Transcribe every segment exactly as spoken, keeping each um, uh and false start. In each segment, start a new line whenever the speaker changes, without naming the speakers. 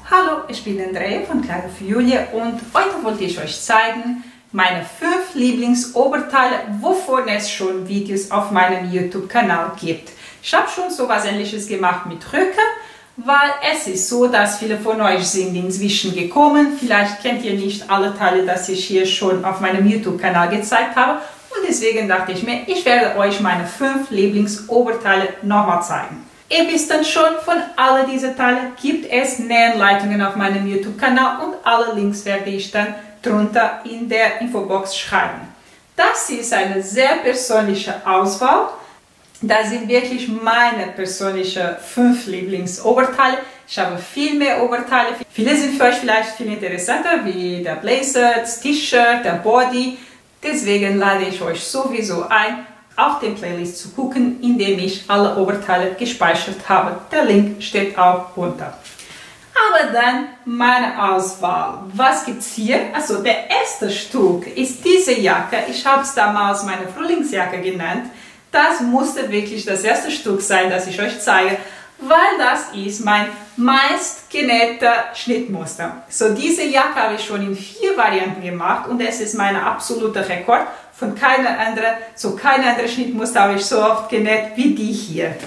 Hallo, ich bin Andrea von Kleider für Julia und heute wollte ich euch zeigen meine fünf Lieblingsoberteile, wovon es schon Videos auf meinem YouTube-Kanal gibt. Ich habe schon so was Ähnliches gemacht mit Röcken, weil es ist so, dass viele von euch sind inzwischen gekommen. Vielleicht kennt ihr nicht alle Teile, die ich hier schon auf meinem YouTube-Kanal gezeigt habe. Und deswegen dachte ich mir, ich werde euch meine fünf Lieblingsoberteile nochmal zeigen. Ihr wisst dann schon, von all diesen Teilen gibt es Nähanleitungen auf meinem YouTube-Kanal und alle Links werde ich dann drunter in der Infobox schreiben. Das ist eine sehr persönliche Auswahl. Das sind wirklich meine persönlichen fünf Lieblingsoberteile. Ich habe viel mehr Oberteile. Viele sind für euch vielleicht viel interessanter, wie der Blazer, das T-Shirt, der Body. Deswegen lade ich euch sowieso ein, auf den Playlist zu gucken, in dem ich alle Oberteile gespeichert habe. Der Link steht auch unter. Aber dann meine Auswahl. Was gibt es hier? Also der erste Stück ist diese Jacke. Ich habe es damals meine Frühlingsjacke genannt. Das musste wirklich das erste Stück sein, das ich euch zeige, weil das ist mein meist genähter Schnittmuster. So, diese Jacke habe ich schon in vier Varianten gemacht und es ist mein absoluter Rekord. Von keiner anderen, so kein anderes Schnittmuster habe ich so oft genäht wie die hier.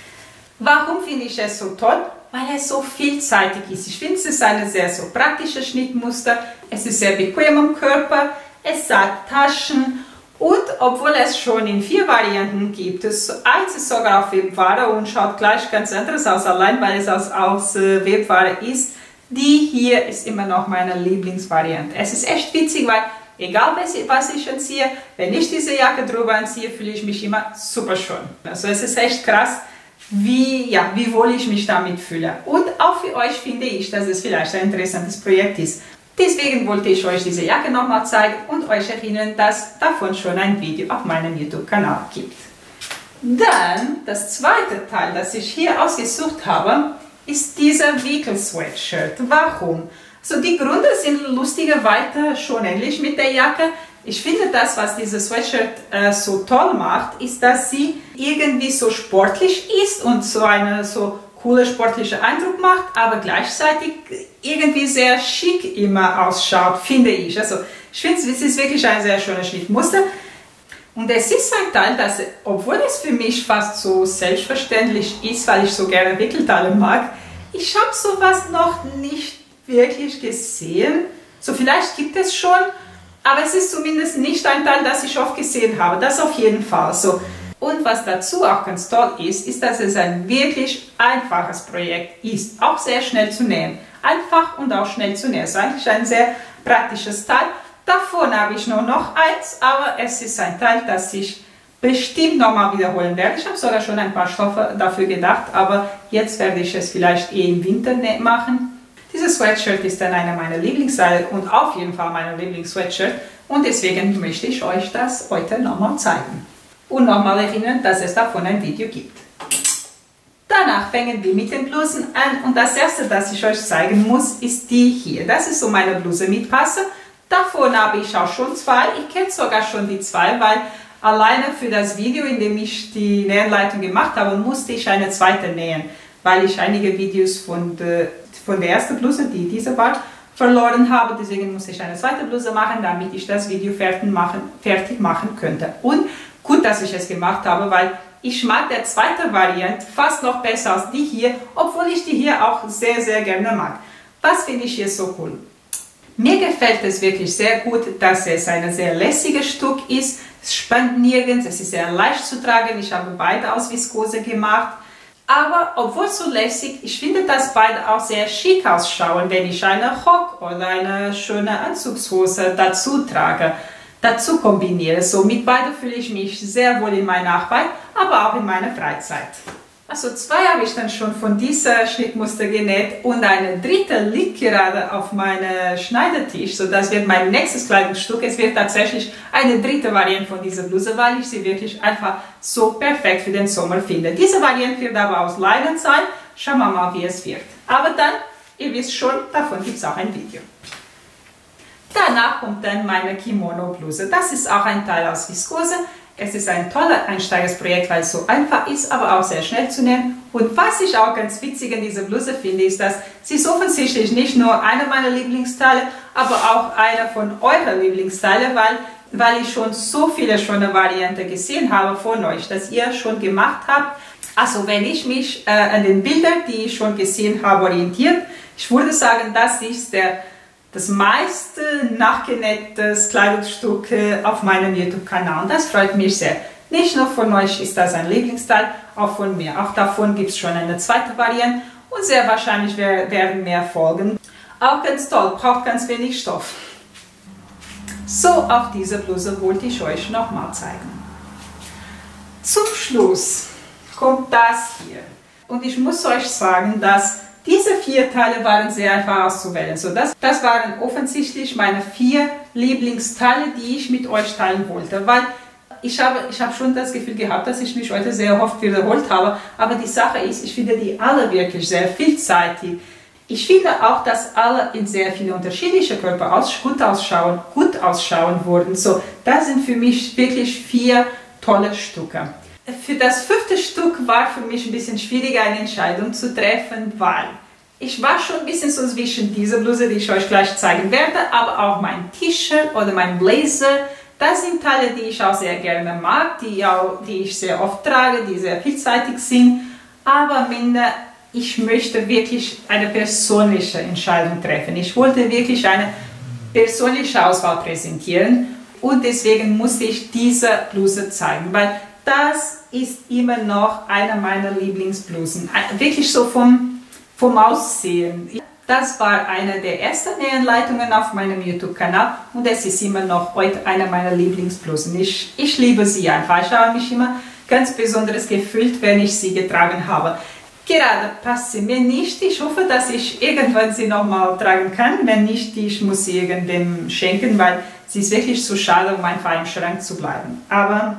Warum finde ich es so toll? Weil es so vielseitig ist. Ich finde, es ist ein sehr so praktisches Schnittmuster. Es ist sehr bequem am Körper. Es hat Taschen. Und obwohl es schon in vier Varianten gibt, es eins ist sogar auf Webware und schaut gleich ganz anders aus, allein weil es aus, aus äh, Webware ist. Die hier ist immer noch meine Lieblingsvariante. Es ist echt witzig, weil egal was ich anziehe, wenn ich diese Jacke drüber anziehe, fühle ich mich immer super schön. Also es ist echt krass, wie, ja, wie wohl ich mich damit fühle. Und auch für euch finde ich, dass es vielleicht ein interessantes Projekt ist. Deswegen wollte ich euch diese Jacke nochmal zeigen und euch erinnern, dass davon schon ein Video auf meinem YouTube-Kanal gibt. Dann das zweite Teil, das ich hier ausgesucht habe, ist dieser Wickel-Sweatshirt. Warum? So, die Gründe sind lustigerweise schon ähnlich mit der Jacke. Ich finde, das, was dieses Sweatshirt äh, so toll macht, ist, dass sie irgendwie so sportlich ist und so einen so coolen sportlichen Eindruck macht, aber gleichzeitig irgendwie sehr schick immer ausschaut, finde ich. Also, ich finde, es ist wirklich ein sehr schönes Schnittmuster. Und es ist ein Teil, das, obwohl es für mich fast so selbstverständlich ist, weil ich so gerne Wickelteile mag, ich habe sowas noch nicht wirklich gesehen. So, vielleicht gibt es schon, aber es ist zumindest nicht ein Teil, das ich oft gesehen habe. Das auf jeden Fall so. Und was dazu auch ganz toll ist, ist, dass es ein wirklich einfaches Projekt ist. Auch sehr schnell zu nähen. Einfach und auch schnell zu nähen. Es ist eigentlich ein sehr praktisches Teil. Davon habe ich nur noch eins, aber es ist ein Teil, das ich bestimmt nochmal wiederholen werde. Ich habe sogar schon ein paar Stoffe dafür gedacht, aber jetzt werde ich es vielleicht eh im Winter machen. Dieses Sweatshirt ist dann einer meiner Lieblingsteile und auf jeden Fall mein Lieblings-Sweatshirt und deswegen möchte ich euch das heute nochmal zeigen. Und nochmal erinnern, dass es davon ein Video gibt. Danach fangen wir mit den Blusen an und das erste, das ich euch zeigen muss, ist die hier. Das ist so meine Bluse mit Passe. Davon habe ich auch schon zwei. Ich kenne sogar schon die zwei, weil alleine für das Video, in dem ich die Nähanleitung gemacht habe, musste ich eine zweite nähen, weil ich einige Videos von der, von der ersten Bluse, die diese war, verloren habe. Deswegen musste ich eine zweite Bluse machen, damit ich das Video fertig machen, fertig machen könnte. Und gut, dass ich es gemacht habe, weil ich mag die zweite Variante fast noch besser als die hier, obwohl ich die hier auch sehr, sehr gerne mag. Was finde ich hier so cool? Mir gefällt es wirklich sehr gut, dass es ein sehr lässiges Stück ist. Es spannt nirgends, es ist sehr leicht zu tragen. Ich habe beide aus Viskose gemacht. Aber obwohl so lässig, ich finde, dass beide auch sehr schick ausschauen, wenn ich einen Rock oder eine schöne Anzugshose dazu trage. Dazu kombiniere. So mit beiden fühle ich mich sehr wohl in meiner Arbeit, aber auch in meiner Freizeit. Also zwei habe ich dann schon von dieser Schnittmuster genäht und eine dritte liegt gerade auf meinem Schneidetisch. So, das wird mein nächstes Kleidungsstück. Es wird tatsächlich eine dritte Variante von dieser Bluse, weil ich sie wirklich einfach so perfekt für den Sommer finde. Diese Variante wird aber aus Leinen sein. Schauen wir mal, wie es wird. Aber dann, ihr wisst schon, davon gibt es auch ein Video. Danach kommt dann meine Kimono-Bluse. Das ist auch ein Teil aus Viskose. Es ist ein tolles Einsteigersprojekt, weil es so einfach ist, aber auch sehr schnell zu nähen Und was ich auch ganz witzig an dieser Bluse finde, ist, dass sie ist offensichtlich nicht nur eine meiner Lieblingsteile, aber auch einer von eurer Lieblingsteile, weil, weil ich schon so viele schöne Varianten gesehen habe von euch, dass ihr schon gemacht habt. Also wenn ich mich äh, an den Bildern, die ich schon gesehen habe, orientiert, ich würde sagen, das ist der, das meiste nachgenähtes Kleidungsstück auf meinem YouTube-Kanal. Und das freut mich sehr. Nicht nur von euch ist das ein Lieblingsteil, auch von mir. Auch davon gibt es schon eine zweite Variante und sehr wahrscheinlich werden mehr folgen. Auch ganz toll, braucht ganz wenig Stoff. So, auch diese Bluse wollte ich euch nochmal zeigen. Zum Schluss kommt das hier. Und ich muss euch sagen, dass diese vier Teile waren sehr einfach auszuwählen. So, das, das waren offensichtlich meine vier Lieblingsteile, die ich mit euch teilen wollte. Weil ich habe, ich habe schon das Gefühl gehabt, dass ich mich heute sehr oft wiederholt habe. Aber die Sache ist, ich finde die alle wirklich sehr vielseitig. Ich finde auch, dass alle in sehr viele unterschiedliche Körper aus, gut ausschauen, gut ausschauen wurden. So, das sind für mich wirklich vier tolle Stücke. Für das fünfte Stück war für mich ein bisschen schwieriger, eine Entscheidung zu treffen, weil ich war schon ein bisschen so zwischen dieser Bluse, die ich euch gleich zeigen werde, aber auch mein T-Shirt oder mein Blazer. Das sind Teile, die ich auch sehr gerne mag, die, auch, die ich sehr oft trage, die sehr vielseitig sind. Aber am Ende, ich möchte wirklich eine persönliche Entscheidung treffen. Ich wollte wirklich eine persönliche Auswahl präsentieren und deswegen musste ich diese Bluse zeigen, weil das ist immer noch eine meiner Lieblingsblusen. Wirklich so vom, vom Aussehen. Das war eine der ersten Nähanleitungen auf meinem YouTube-Kanal und es ist immer noch heute eine meiner Lieblingsblusen. Ich, ich liebe sie einfach. Ich habe mich immer ganz besonders gefühlt, wenn ich sie getragen habe. Gerade passt sie mir nicht. Ich hoffe, dass ich irgendwann sie nochmal tragen kann. Wenn nicht, ich muss sie irgendwem schenken, weil sie ist wirklich zu schade, um einfach im Schrank zu bleiben. Aber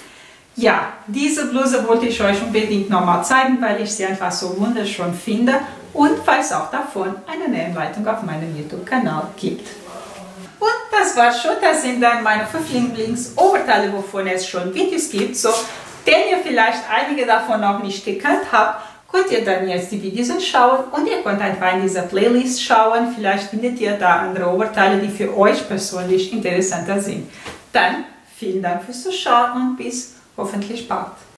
ja, diese Bluse wollte ich euch unbedingt nochmal zeigen, weil ich sie einfach so wunderschön finde und weil es auch davon eine Nähanleitung auf meinem YouTube-Kanal gibt. Und das war schon, das sind dann meine fünf Lieblings-Oberteile, wovon es schon Videos gibt. So, wenn ihr vielleicht einige davon noch nicht gekannt habt, könnt ihr dann jetzt die Videos anschauen und ihr könnt einfach in dieser Playlist schauen. Vielleicht findet ihr da andere Oberteile, die für euch persönlich interessanter sind. Dann vielen Dank fürs Zuschauen und bis hoffentlich bald.